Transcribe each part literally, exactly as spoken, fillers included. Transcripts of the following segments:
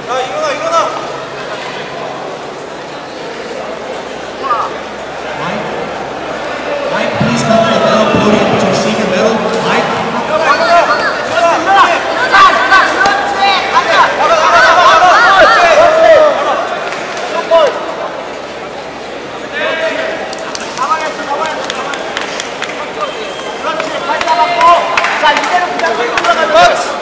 자, 일어나, 일어나. Mike, Mike, please come to the medal podium to receive your medal. Mike. 자, 이대로 그냥 끌고 올라가면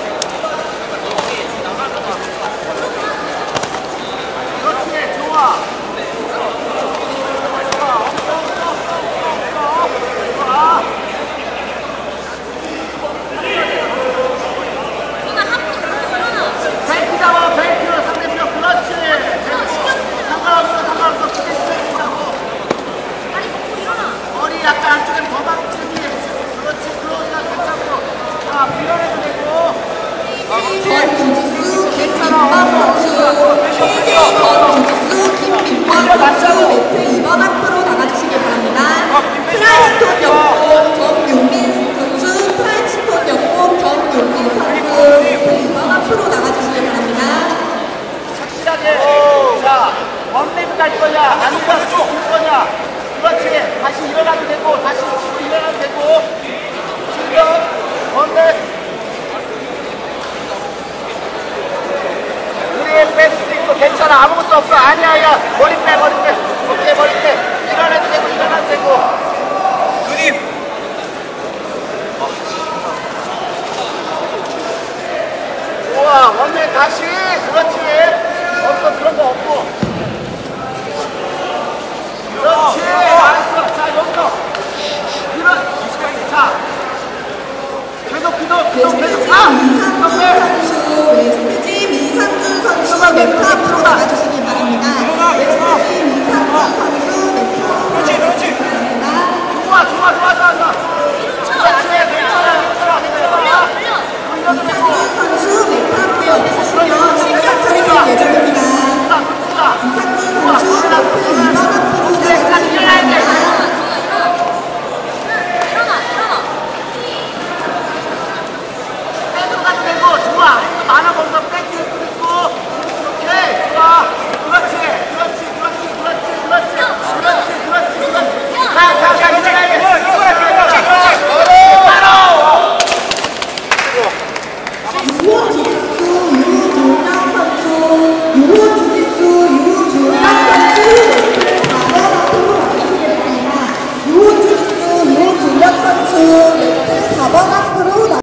권주수, 김민박 선수, 케이제이 권주수, 김민박 선수 매트 이 번 앞으로 나가주시기 바랍니다. 프라이스톤 영국 정용민 선수, 프라이스톤 영국 정용민 선수 매트 이 번 앞으로 나가주시기 바랍니다. 확실하게. 자, 원레그 갈 거냐, 아니면 줄 거냐. 그렇지. 다시 일어나도 되고, 다시 치고 일어나도 되고. 지금 원레그. 뺄 수도 있고 괜찮아. 아무것도 없어. 아니야, 야. 머리 빼, 머리 빼. 오케이, 머리 빼. 일어나도 되고, 일어나도 되고. 그림. 우와, 원래 다시. 그렇지. 없어, 그런 거 없고. 그렇지. 알았어. 자, 여기서. 일어. 자. 계속, 계속, 계속, 계속. 아! 민상준 선수, 웨스트지 민상준 선수 매트 앞으로 나가주시기 바랍니다. 웨스트지 민상준 선수 매트 앞으로 나가주시기 바랍니다. 좋아, 좋아, 좋아, 좋아, 좋아. 그렇지, 괜찮아, 괜찮아, 괜찮아. 민상준 선수 매트 앞에 없으시면 시간 처리될 예정입니다. 민상준 선수 매트 이 번 앞으로 나가주시기 바랍니다. 좋아. 많아 보면서 뺏기고 있고. 오케이. 좋아. 그렇지. 그렇지. 그렇지. 그렇지. 그렇지. 그렇지. 그렇지. 그렇지. 가, 가, 가. 일어나야 돼. 그렇지. 그렇지. 바로. 유호 주짓수 유준영 선수, 유호 주짓수 유준영 선수 매트 사 번 앞으로 나가주시기 바랍니다. 유호 주짓수 유준영 선수